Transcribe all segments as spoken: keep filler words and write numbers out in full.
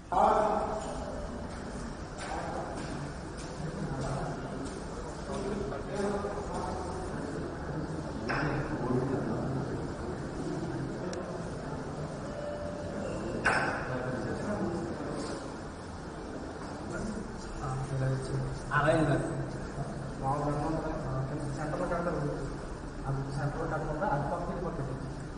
సెంటర్లో కడతారు అది సెంటర్లో కట్టకుండా అది పక్కన పక్కన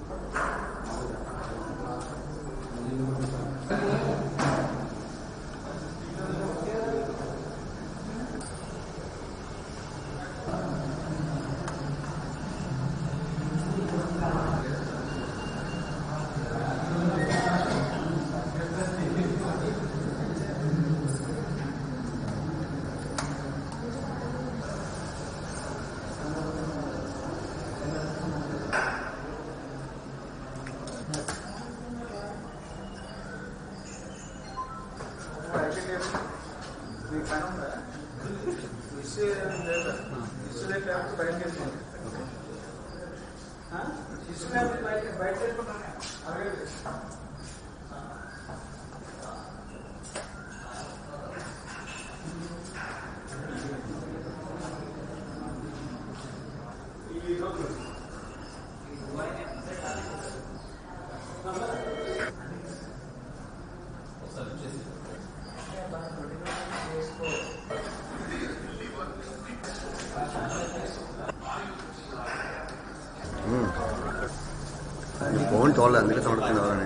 ఫోన్ చూడలేదు అందుకే చూడుతుంది ఎవరని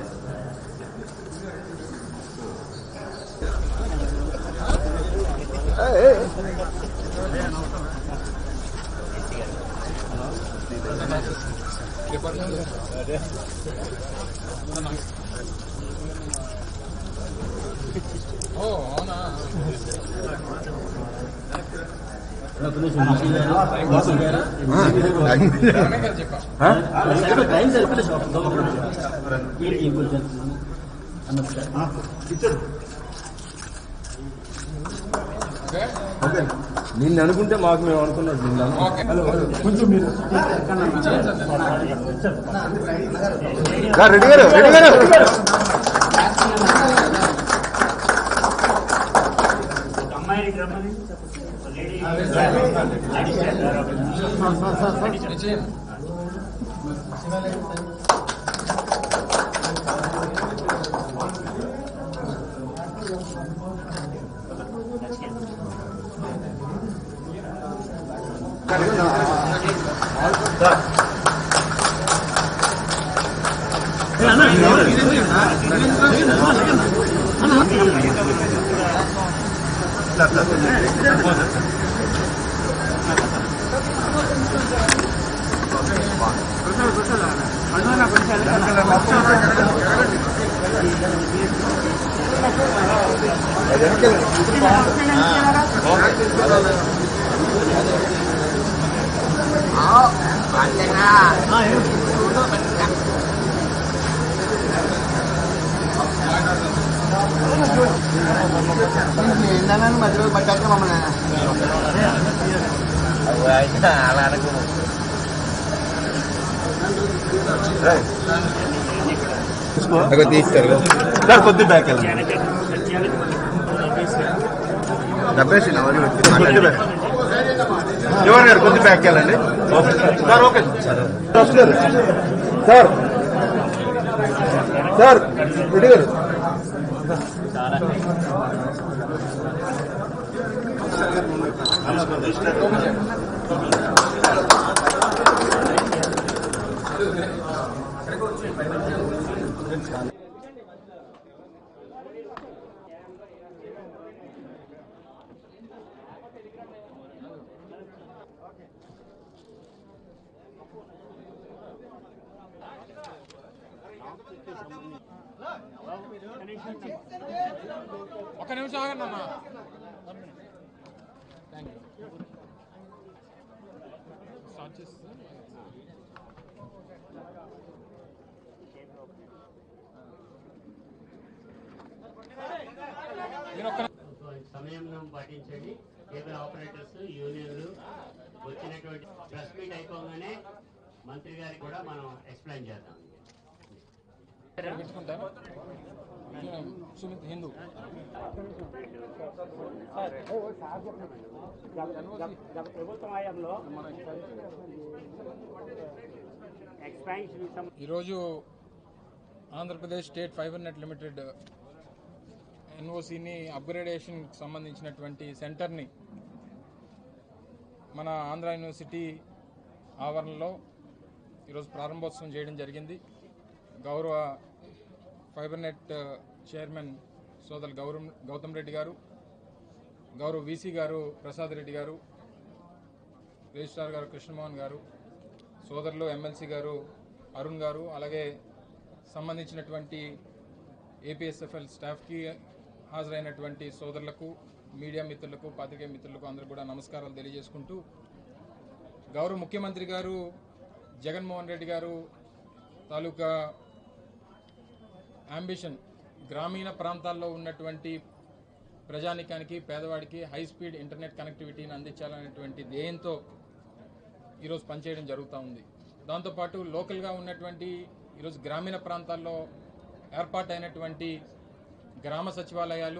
నిన్ను అనుకుంటే మాకు మేము అనుకున్నాడు కొంచెం మీరు రెడ్డి గారు రెడ్డి గారు మధ్యలో పట్టాక మమ్మల్ని అలా అనుకో తీస్తారు సార్ కొద్ది బ్యాక్ డబ్బేసి ఎవరు గారు కొద్ది బ్యాక్ వెళ్ళండి sir okay sir sir Reddy గారు ఒక్క నిమిషం ఆగండి అన్న థ్యాంక్ యూ స్టార్ట్ చేస్తే సమయంలో పాటించండి. కేబుల్ ఆపరేటర్స్ యూనియన్లు వచ్చినటువంటి ప్రెస్ మీట్ అయిపోగానే మంత్రి గారికి కూడా మనం ఎక్స్ప్లెయిన్ చేద్దాం. సుమిత్ హిందూ గత ప్రభుత్వం హయాంలో ఎక్స్పాన్షన్ ఈరోజు Andhra Pradesh state fibre net limited ఎన్ఓసిని అప్గ్రేడేషన్ సంబంధించినటువంటి సెంటర్ని మన ఆంధ్ర యూనివర్సిటీ ఆవరణలో ఈరోజు ప్రారంభోత్సవం చేయడం జరిగింది. గౌరవ ఫైబర్ నెట్ చైర్మన్ సోదరు గౌరవ్ గౌతమ్ రెడ్డి గారు, గౌరవ వీసీ గారు ప్రసాద్ రెడ్డి గారు, రిజిస్ట్రార్ గారు కృష్ణమోహన్ గారు, సోదరులు ఎమ్మెల్సీ గారు అరుణ్ గారు, అలాగే సంబంధించినటువంటి ఏపీఎస్ఎఫ్ఎల్ స్టాఫ్కి హాజరైనటువంటి సోదరులకు, మీడియా మిత్రులకు, పాత్రికేయ మిత్రులకు అందరూ కూడా నమస్కారాలు తెలియజేసుకుంటూ, గౌరవ ముఖ్యమంత్రి గారు జగన్మోహన్ రెడ్డి గారు తాలూకా అంబిషన్ గ్రామీణ ప్రాంతాల్లో ఉన్నటువంటి ప్రజానికానికి, పేదవాడికి హై స్పీడ్ ఇంటర్నెట్ కనెక్టివిటీని అందించాలనేటువంటి ధ్యేయంతో ఈరోజు పనిచేయడం జరుగుతూ ఉంది. దాంతోపాటు లోకల్గా ఉన్నటువంటి ఈరోజు గ్రామీణ ప్రాంతాల్లో ఏర్పాటైనటువంటి గ్రామ సచివాలయాలు,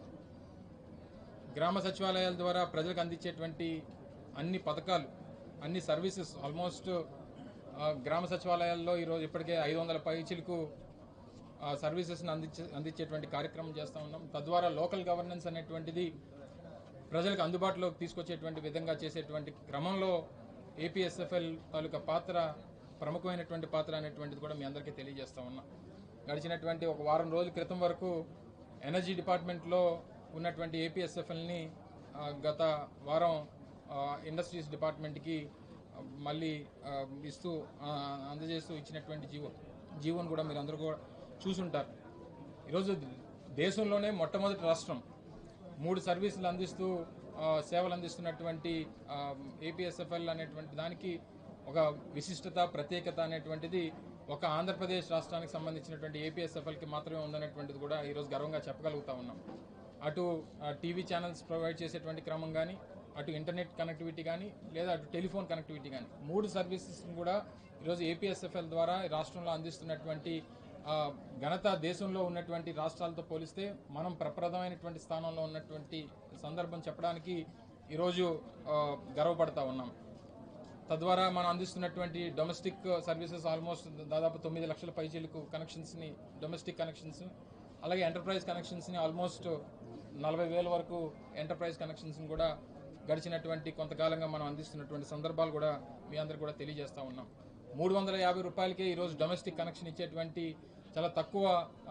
గ్రామ సచివాలయాల ద్వారా ప్రజలకు అందించేటువంటి అన్ని పథకాలు, అన్ని సర్వీసెస్ ఆల్మోస్ట్ గ్రామ సచివాలయాల్లో ఈరోజు ఇప్పటికే ఐదు వందల పైచిలకు సర్వీసెస్ని అందించే అందించేటువంటి కార్యక్రమం చేస్తూ ఉన్నాం. తద్వారా లోకల్ గవర్నెన్స్ అనేటువంటిది ప్రజలకు అందుబాటులోకి తీసుకొచ్చేటువంటి విధంగా చేసేటువంటి క్రమంలో ఏపీఎస్ఎఫ్ఎల్ తాలూకా పాత్ర ప్రముఖమైనటువంటి పాత్ర అనేటువంటిది కూడా మీ అందరికీ తెలియజేస్తా ఉన్నా. గడిచినటువంటి ఒక వారం రోజుల క్రితం వరకు ఎనర్జీ డిపార్ట్మెంట్లో ఉన్నటువంటి ఏపీఎస్ఎఫ్ఎల్ని గత వారం ఇండస్ట్రీస్ డిపార్ట్మెంట్కి మళ్ళీ ఇస్తూ అందజేస్తూ ఇచ్చినటువంటి జీవో జీవోను కూడా మీరు అందరూ కూడా చూసుంటారు. ఈరోజు దేశంలోనే మొట్టమొదటి రాష్ట్రం మూడు సర్వీసులు అందిస్తూ సేవలు అందిస్తున్నటువంటి ఏపీఎస్ఎఫ్ఎల్ అనేటువంటి దానికి ఒక విశిష్టత, ప్రత్యేకత అనేటువంటిది ఒక ఆంధ్రప్రదేశ్ రాష్ట్రానికి సంబంధించినటువంటి ఏపీఎస్ఎఫ్ఎల్కి మాత్రమే ఉందనేటువంటిది కూడా ఈరోజు గర్వంగా చెప్పగలుగుతా ఉన్నాం. అటు టీవీ ఛానల్స్ ప్రొవైడ్ చేసేటువంటి క్రమం కానీ, అటు ఇంటర్నెట్ కనెక్టివిటీ కానీ, లేదా అటు టెలిఫోన్ కనెక్టివిటీ కానీ, మూడు సర్వీసెస్ని కూడా ఈరోజు ఏపీఎస్ఎఫ్ఎల్ ద్వారా రాష్ట్రంలో అందిస్తున్నటువంటి ఘనత దేశంలో ఉన్నటువంటి రాష్ట్రాలతో పోలిస్తే మనం ప్రప్రదమైనటువంటి స్థానంలో ఉన్నటువంటి సందర్భం చెప్పడానికి ఈరోజు గర్వపడతా ఉన్నాం. తద్వారా మనం అందిస్తున్నటువంటి డొమెస్టిక్ సర్వీసెస్ ఆల్మోస్ట్ దాదాపు తొమ్మిది లక్షల పైచీలకు కనెక్షన్స్ని, డొమెస్టిక్ కనెక్షన్స్, అలాగే ఎంటర్ప్రైజ్ కనెక్షన్స్ని ఆల్మోస్ట్ నలభై వేల వరకు ఎంటర్ప్రైజ్ కనెక్షన్స్ని కూడా గడిచినటువంటి కొంతకాలంగా మనం అందిస్తున్నటువంటి సందర్భాలు కూడా మీ అందరికి కూడా తెలియజేస్తా ఉన్నాం. మూడు వందల యాభై రూపాయలకే ఈరోజు డొమెస్టిక్ కనెక్షన్ ఇచ్చేటువంటి చాలా తక్కువ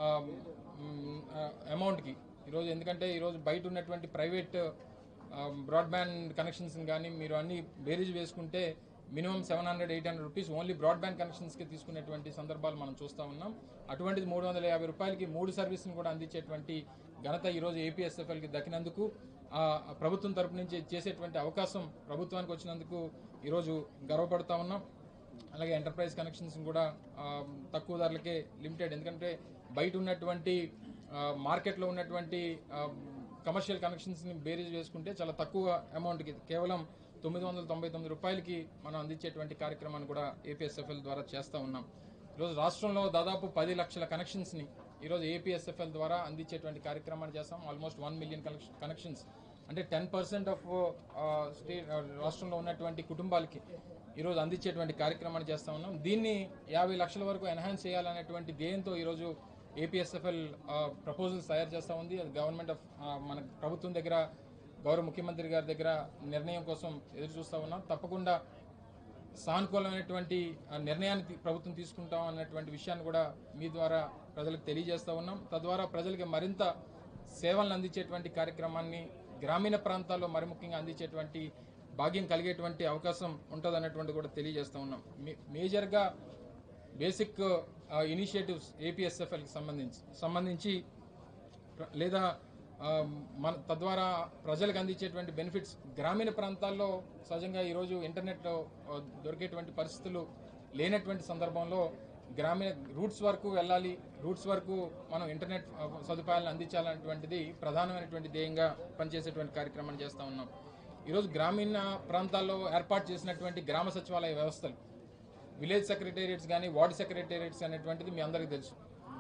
అమౌంట్కి ఈరోజు, ఎందుకంటే ఈరోజు బయట ఉన్నటువంటి ప్రైవేట్ బ్రాడ్బ్యాండ్ కనెక్షన్స్ కానీ మీరు అన్ని బేరీజ్ వేసుకుంటే minimum seven hundred eight hundred rupees only broadband కనెక్షన్స్కి తీసుకునేటువంటి సందర్భాలు మనం చూస్తూ ఉన్నాం. అటువంటిది మూడు వందల యాభై రూపాయలకి మూడు సర్వీస్ని కూడా అందించేటువంటి ఘనత ఈరోజు ఏపీఎస్ఎఫ్ఎల్కి దక్కినందుకు, ప్రభుత్వం తరపు నుంచి చేసేటువంటి అవకాశం ప్రభుత్వానికి వచ్చినందుకు ఈరోజు గర్వపడతా ఉన్నాం. అలాగే ఎంటర్ప్రైజ్ కనెక్షన్స్ కూడా తక్కువ ధరలకే లిమిటెడ్, ఎందుకంటే బయట ఉన్నటువంటి మార్కెట్లో ఉన్నటువంటి కమర్షియల్ కనెక్షన్స్ని బేరీజ్ వేసుకుంటే చాలా తక్కువ అమౌంట్కి కేవలం తొమ్మిది వందల తొంభై తొమ్మిది రూపాయలకి మనం అందించేటువంటి కార్యక్రమాన్ని కూడా ఏపీఎస్ఎఫ్ఎల్ ద్వారా చేస్తూ ఉన్నాం. ఈరోజు రాష్ట్రంలో దాదాపు పది లక్షల కనెక్షన్స్ని ఈరోజు ఏపీఎస్ఎఫ్ఎల్ ద్వారా అందించేటువంటి కార్యక్రమాన్ని చేస్తాం. ఆల్మోస్ట్ వన్ మిలియన్ కనెక్షన్స్ అంటే టెన్ పర్సెంట్ ఆఫ్ స్టేట్ రాష్ట్రంలో ఉన్నటువంటి కుటుంబాలకి ఈరోజు అందించేటువంటి కార్యక్రమాన్ని చేస్తూ ఉన్నాం. దీన్ని యాభై లక్షల వరకు ఎన్హాన్స్ చేయాలనేటువంటి ధ్యేయంతో ఈరోజు ఏపీఎస్ఎఫ్ఎల్ ప్రపోజల్స్ తయారు చేస్తూ ఉంది. అది గవర్నమెంట్ ఆఫ్ మన ప్రభుత్వం దగ్గర, గౌరవ ముఖ్యమంత్రి గారి దగ్గర నిర్ణయం కోసం ఎదురు చూస్తూ ఉన్నాం. తప్పకుండా సానుకూలమైనటువంటి నిర్ణయాన్ని ప్రభుత్వం తీసుకుంటాం అన్నటువంటి విషయాన్ని కూడా మీ ద్వారా ప్రజలకు తెలియజేస్తూ ఉన్నాం. తద్వారా ప్రజలకి మరింత సేవలను అందించేటువంటి కార్యక్రమాన్ని గ్రామీణ ప్రాంతాల్లో మరి ముఖ్యంగా అందించేటువంటి భాగ్యం కలిగేటువంటి అవకాశం ఉంటుంది అన్నటువంటి కూడా తెలియజేస్తూ ఉన్నాం. మేజర్గా బేసిక్ ఇనిషియేటివ్స్ ఏపీఎస్ఎఫ్ఎల్కి సంబంధించి సంబంధించి లేదా మన తద్వారా ప్రజలకు అందించేటువంటి బెనిఫిట్స్ గ్రామీణ ప్రాంతాల్లో సహజంగా ఈరోజు ఇంటర్నెట్ దొరికేటువంటి పరిస్థితులు లేనటువంటి సందర్భంలో గ్రామీణ రూట్స్ వరకు వెళ్ళాలి, రూట్స్ వరకు మనం ఇంటర్నెట్ సదుపాయాలను అందించాలనేటువంటిది ప్రధానమైనటువంటి ధ్యేయంగా పనిచేసేటువంటి కార్యక్రమాన్ని చేస్తూ ఉన్నాం. ఈరోజు గ్రామీణ ప్రాంతాల్లో ఏర్పాటు చేసినటువంటి గ్రామ సచివాలయ వ్యవస్థలు, విలేజ్ సెక్రటేరియట్స్ కానీ వార్డు సెక్రటేరియట్స్ అనేటువంటిది మీ అందరికీ తెలుసు.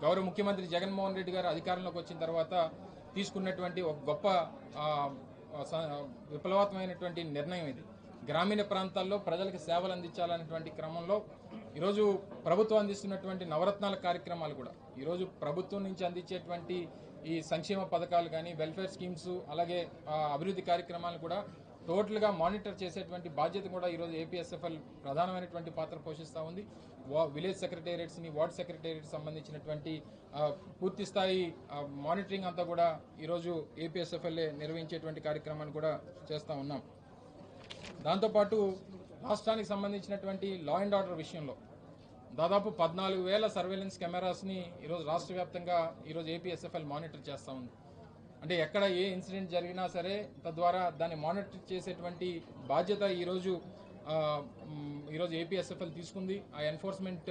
గౌరవ ముఖ్యమంత్రి జగన్మోహన్ రెడ్డి గారు అధికారంలోకి వచ్చిన తర్వాత తీసుకున్నటువంటి ఒక గొప్ప విప్లవాత్మకమైనటువంటి నిర్ణయం ఇది. గ్రామీణ ప్రాంతాల్లో ప్రజలకు సేవలు అందించాలనేటువంటి క్రమంలో ఈరోజు ప్రభుత్వం అందిస్తున్నటువంటి నవరత్నాల కార్యక్రమాలు కూడా, ఈరోజు ప్రభుత్వం నుంచి అందించేటువంటి ఈ సంక్షేమ పథకాలు కానీ, వెల్ఫేర్ స్కీమ్స్, అలాగే అభివృద్ధి కార్యక్రమాలు కూడా టోటల్గా మానిటర్ చేసేటువంటి బాధ్యత కూడా ఈరోజు ఏపీఎస్ఎఫ్ఎల్ ప్రధానమైనటువంటి పాత్ర పోషిస్తూ ఉంది. విలేజ్ సెక్రటేరియట్స్ని, వార్డ్ సెక్రటేరియట్స్ సంబంధించినటువంటి పూర్తి స్థాయి మానిటరింగ్ అంతా కూడా ఈరోజు ఏపీఎస్ఎఫ్ఎల్ఏ నిర్వహించేటువంటి కార్యక్రమాన్ని కూడా చేస్తూ ఉన్నాం. దాంతోపాటు రాష్ట్రానికి సంబంధించినటువంటి లా అండ్ ఆర్డర్ విషయంలో దాదాపు పద్నాలుగు వేల సర్వేలెన్స్ కెమెరాస్ని ఈరోజు రాష్ట్ర వ్యాప్తంగా ఈరోజు ఏపీఎస్ఎఫ్ఎల్ మానిటర్ చేస్తూ ఉంది. అంటే ఎక్కడ ఏ ఇన్సిడెంట్ జరిగినా సరే తద్వారా దాన్ని మానిటర్ చేసేటువంటి బాధ్యత ఈరోజు ఈరోజు ఏపీఎస్ఎఫ్ఎల్ తీసుకుంది. ఆ ఎన్ఫోర్స్మెంట్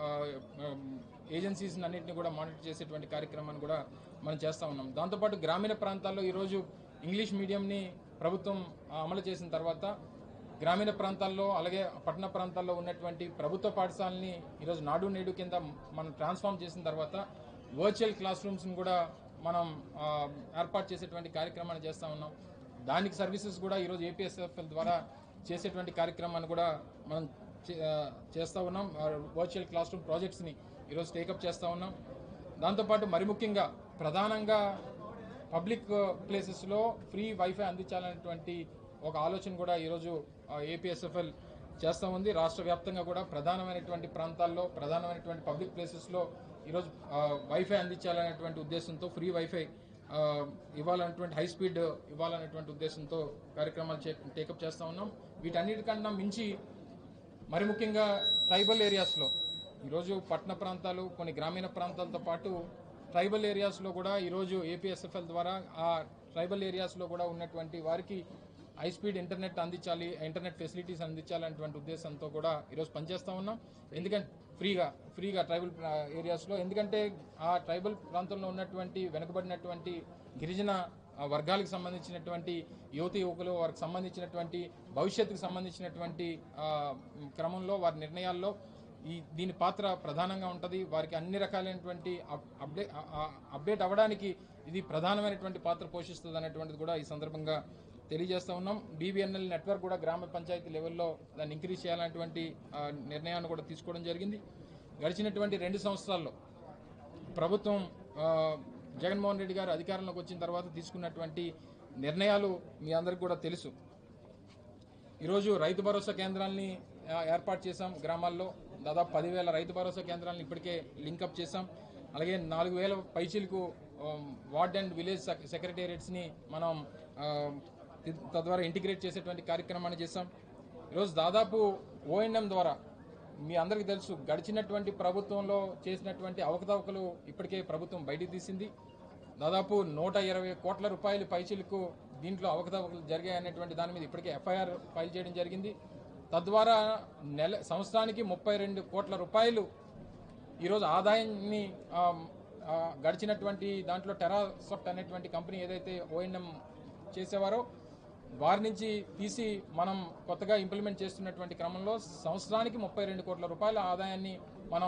ఏజెన్సీస్ అన్నింటినీ కూడా మానిటర్ చేసేటువంటి కార్యక్రమాన్ని కూడా మనం చేస్తూ ఉన్నాం. దాంతోపాటు గ్రామీణ ప్రాంతాల్లో ఈరోజు ఇంగ్లీష్ మీడియంని ప్రభుత్వం అమలు చేసిన తర్వాత గ్రామీణ ప్రాంతాల్లో అలాగే పట్టణ ప్రాంతాల్లో ఉన్నటువంటి ప్రభుత్వ పాఠశాలని ఈరోజు నాడు నేడు కింద మనం ట్రాన్స్ఫార్మ్ చేసిన తర్వాత వర్చువల్ క్లాస్ రూమ్స్ని కూడా మనం ఏర్పాటు చేసేటువంటి కార్యక్రమాన్ని చేస్తూ ఉన్నాం. దానికి సర్వీసెస్ కూడా ఈరోజు ఏపీఎస్ఎఫ్ఎల్ ద్వారా చేసేటువంటి కార్యక్రమాన్ని కూడా మనం చేస్తూ ఉన్నాం. వర్చువల్ క్లాస్ రూమ్ ప్రాజెక్ట్స్ని ఈరోజు టేకప్ చేస్తూ ఉన్నాం. దాంతోపాటు మరి ముఖ్యంగా ప్రధానంగా పబ్లిక్ ప్లేసెస్లో ఫ్రీ వైఫై అందించాలనేటువంటి ఒక ఆలోచన కూడా ఈరోజు ఏపీఎస్ఎఫ్ఎల్ చేస్తూ ఉంది. రాష్ట్ర వ్యాప్తంగా కూడా ప్రధానమైనటువంటి ప్రాంతాల్లో, ప్రధానమైనటువంటి పబ్లిక్ ప్లేసెస్లో ఈరోజు వైఫై అందించాలనేటువంటి ఉద్దేశంతో, ఫ్రీ వైఫై ఇవ్వాలనేటువంటి, హై స్పీడ్ ఇవ్వాలనేటువంటి ఉద్దేశంతో కార్యక్రమాలు టేకప్ చేస్తూ ఉన్నాం. వీటన్నిటికన్నా మించి మరి ముఖ్యంగా ట్రైబల్ ఏరియాస్లో ఈరోజు పట్టణ ప్రాంతాలు, కొన్ని గ్రామీణ ప్రాంతాలతో పాటు ట్రైబల్ ఏరియాస్లో కూడా ఈరోజు ఏపీఎస్ఎఫ్ఎల్ ద్వారా ఆ ట్రైబల్ ఏరియాస్లో కూడా ఉన్నటువంటి వారికి హై స్పీడ్ ఇంటర్నెట్ అందించాలి, ఇంటర్నెట్ ఫెసిలిటీస్ అందించాలనేటువంటి ఉద్దేశంతో కూడా ఈరోజు పనిచేస్తూ ఉన్నాం. ఎందుకంటే ఫ్రీగా ఫ్రీగా ట్రైబల్ ఏరియాస్లో, ఎందుకంటే ఆ ట్రైబల్ ప్రాంతంలో ఉన్నటువంటి వెనుకబడినటువంటి గిరిజన వర్గాలకు సంబంధించినటువంటి యువతి యువకులు, వారికి సంబంధించినటువంటి భవిష్యత్తుకు సంబంధించినటువంటి క్రమంలో వారి నిర్ణయాల్లో ఈ దీని పాత్ర ప్రధానంగా ఉంటుంది. వారికి అన్ని రకాలైనటువంటి అప్డేట్ అప్డేట్ అవ్వడానికి ఇది ప్రధానమైనటువంటి పాత్ర పోషిస్తుంది అనేటువంటిది కూడా ఈ సందర్భంగా తెలియజేస్తూ ఉన్నాం. బీబీఎన్ఎల్ నెట్వర్క్ కూడా గ్రామ పంచాయతీ లెవెల్లో దాన్ని ఇంక్రీజ్ చేయాలనేటువంటి నిర్ణయాన్ని కూడా తీసుకోవడం జరిగింది. గడిచినటువంటి రెండు సంవత్సరాల్లో ప్రభుత్వం జగన్మోహన్ రెడ్డి గారు అధికారంలోకి వచ్చిన తర్వాత తీసుకున్నటువంటి నిర్ణయాలు మీ అందరికీ కూడా తెలుసు. ఈరోజు రైతు భరోసా కేంద్రాలని ఏర్పాటు చేశాం. గ్రామాల్లో దాదాపు పదివేల రైతు భరోసా కేంద్రాలను ఇప్పటికే లింకప్ చేశాం. అలాగే నాలుగు వేల పైచీలకు వార్డ్ అండ్ విలేజ్ సెక్రటేరియట్స్ని మనం తద్వారా ఇంటిగ్రేట్ చేసేటువంటి కార్యక్రమాన్ని చేశాం. ఈరోజు దాదాపు ఓఎన్ఎం ద్వారా మీ అందరికీ తెలుసు, గడిచినటువంటి ప్రభుత్వంలో చేసినటువంటి అవకతవకలు ఇప్పటికే ప్రభుత్వం బయటికి తీసింది. దాదాపు నూట ఇరవై కోట్ల రూపాయలు పైచీలకు దీంట్లో అవకతవకలు జరిగాయనేటువంటి దాని మీద ఇప్పటికే ఎఫ్ఐఆర్ ఫైల్ చేయడం జరిగింది. తద్వారా నెల సంవత్సరానికి ముప్పై రెండు కోట్ల రూపాయలు ఈరోజు ఆదాయాన్ని గడిచినటువంటి దాంట్లో టెరాసాఫ్ట్ అనేటువంటి కంపెనీ ఏదైతే ఓఎన్ఎం చేసేవారో వారి నుంచి తీసి మనం కొత్తగా ఇంప్లిమెంట్ చేస్తున్నటువంటి క్రమంలో సంవత్సరానికి ముప్పై రెండు కోట్ల రూపాయల ఆదాయాన్ని మనం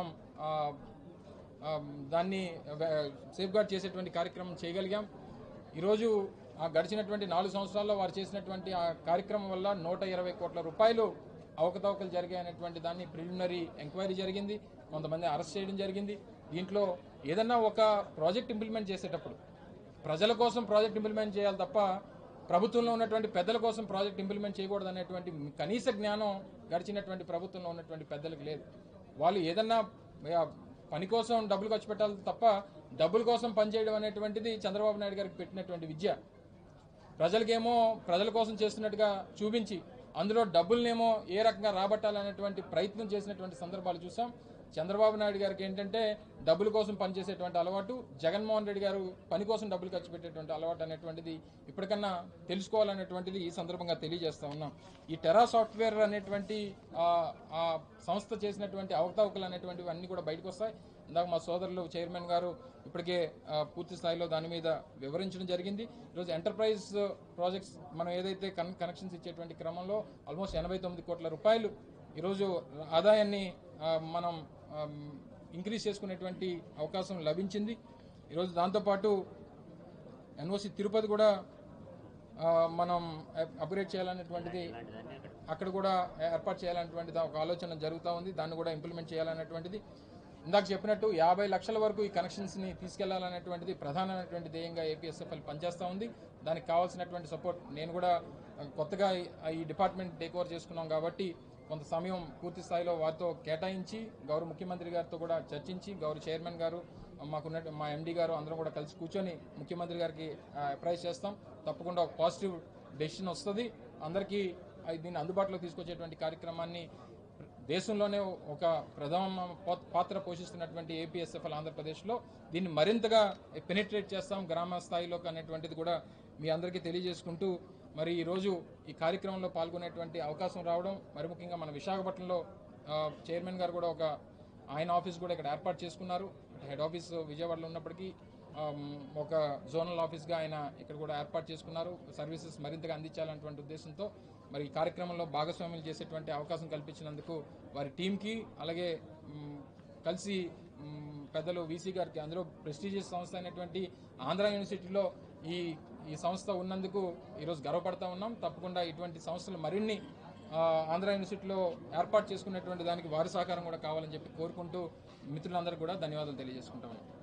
దాన్ని సేఫ్ గార్డ్ చేసేటువంటి కార్యక్రమం చేయగలిగాం. ఈరోజు ఆ గడిచినటువంటి నాలుగు సంవత్సరాల్లో వారు చేసినటువంటి ఆ కార్యక్రమం వల్ల నూట ఇరవై కోట్ల రూపాయలు అవకతవకలు జరిగాయనేటువంటి దాన్ని ప్రిలిమినరీ ఎంక్వైరీ జరిగింది. కొంతమంది అరెస్ట్ చేయడం జరిగింది. దీంట్లో ఏదన్నా ఒక ప్రాజెక్ట్ ఇంప్లిమెంట్ చేసేటప్పుడు ప్రజల కోసం ప్రాజెక్ట్ ఇంప్లిమెంట్ చేయాలి తప్ప ప్రభుత్వంలో ఉన్నటువంటి పెద్దల కోసం ప్రాజెక్ట్ ఇంప్లిమెంట్ చేయకూడదు అనేటువంటి కనీస జ్ఞానం గడిచినటువంటి ప్రభుత్వంలో ఉన్నటువంటి పెద్దలకు లేదు. వాళ్ళు ఏదన్నా పని కోసం డబ్బులు ఖర్చు పెట్టాలి తప్ప డబ్బుల కోసం పనిచేయడం అనేటువంటిది చంద్రబాబు నాయుడు గారికి పెట్టినటువంటి విద్య. ప్రజలకేమో ప్రజల కోసం చేస్తున్నట్టుగా చూపించి అందులో డబ్బులనేమో ఏ రకంగా రాబట్టాలనేటువంటి ప్రయత్నం చేసినటువంటి సందర్భాలు చూసాం. చంద్రబాబు నాయుడు గారికి ఏంటంటే డబ్బుల కోసం పనిచేసేటువంటి అలవాటు, జగన్మోహన్ రెడ్డి గారు పని కోసం డబ్బులు ఖర్చు పెట్టేటువంటి అలవాటు అనేటువంటిది ఇప్పటికన్నా తెలుసుకోవాలనేటువంటిది ఈ సందర్భంగా తెలియజేస్తా ఉన్నాం. ఈ టెరా సాఫ్ట్వేర్ అనేటువంటి ఆ సంస్థ చేసినటువంటి అవకతవకలు అనేటువంటివి అన్ని కూడా బయటకు వస్తాయి. ఇందాక మా సోదరులు చైర్మన్ గారు ఇప్పటికే పూర్తి స్థాయిలో దాని మీద వివరించడం జరిగింది. ఈరోజు ఎంటర్ప్రైజ్ ప్రాజెక్ట్స్ మనం ఏదైతే కన్ కనెక్షన్స్ ఇచ్చేటువంటి క్రమంలో ఆల్మోస్ట్ ఎనభై తొమ్మిది కోట్ల రూపాయలు ఈరోజు ఆదాయాన్ని మనం ఇంక్రీజ్ చేసుకునేటువంటి అవకాశం లభించింది. ఈరోజు దాంతోపాటు ఎన్ఓసి తిరుపతి కూడా మనం అప్గ్రేడ్ చేయాలనేటువంటిది, అక్కడ కూడా ఏర్పాటు చేయాలనేటువంటిది ఒక ఆలోచన జరుగుతూ ఉంది. దాన్ని కూడా ఇంప్లిమెంట్ చేయాలనేటువంటిది, ఇందాక చెప్పినట్టు యాభై లక్షల వరకు ఈ కనెక్షన్స్ని తీసుకెళ్లాలనేటువంటిది ప్రధానమైనటువంటి ధ్యేయంగా ఏపీఎస్ఎఫ్ఎల్ పనిచేస్తూ ఉంది. దానికి కావాల్సినటువంటి సపోర్ట్ నేను కూడా కొత్తగా ఈ డిపార్ట్మెంట్ టేక్ ఓవర్ చేసుకున్నాం కాబట్టి కొంత సమయం పూర్తి స్థాయిలో వారితో కేటాయించి గౌరవ ముఖ్యమంత్రి గారితో కూడా చర్చించి, గౌరవ చైర్మన్ గారు, మాకున్న మా ఎండీ గారు అందరం కూడా కలిసి కూర్చొని ముఖ్యమంత్రి గారికి అప్రైజ్ చేస్తాం. తప్పకుండా ఒక పాజిటివ్ డెసిషన్ వస్తుంది. అందరికీ దీన్ని అందుబాటులో తీసుకొచ్చేటువంటి కార్యక్రమాన్ని దేశంలోనే ఒక ప్రధాన పాత్ర పోషిస్తున్నటువంటి ఏపీఎస్ఎఫ్ఎల్ ఆంధ్రప్రదేశ్లో దీన్ని మరింతగా పెనిట్రేట్ చేస్తాం గ్రామ స్థాయిలో అనేటువంటిది కూడా మీ అందరికీ తెలియజేసుకుంటూ, మరి ఈరోజు ఈ కార్యక్రమంలో పాల్గొనేటువంటి అవకాశం రావడం, మరి ముఖ్యంగా మన విశాఖపట్నంలో చైర్మన్ గారు కూడా ఒక ఆయన ఆఫీస్ కూడా ఇక్కడ ఏర్పాటు చేసుకున్నారు. హెడ్ ఆఫీస్ విజయవాడలో ఉన్నప్పటికీ ఒక జోనల్ ఆఫీస్గా ఆయన ఇక్కడ కూడా ఏర్పాటు చేసుకున్నారు. సర్వీసెస్ మరింతగా అందించాలన్నటువంటి ఉద్దేశంతో మరి ఈ కార్యక్రమంలో భాగస్వామ్యం చేసేటువంటి అవకాశం కల్పించినందుకు వారి టీంకి, అలాగే కలిసి పెద్దలు వీసీ గారికి, అందులో ప్రెస్టీజియస్ సంస్థ అయినటువంటి ఆంధ్ర యూనివర్సిటీలో ఈ ఈ సంస్థ ఉన్నందుకు ఈరోజు గర్వపడతా ఉన్నాం. తప్పకుండా ఇటువంటి సంస్థలు మరిన్ని ఆంధ్ర యూనివర్సిటీలో ఏర్పాటు చేసుకునేటువంటి దానికి వారి సహకారం కూడా కావాలని చెప్పి కోరుకుంటూ మిత్రులందరికీ కూడా ధన్యవాదాలు తెలియజేసుకుంటా ఉన్నాం.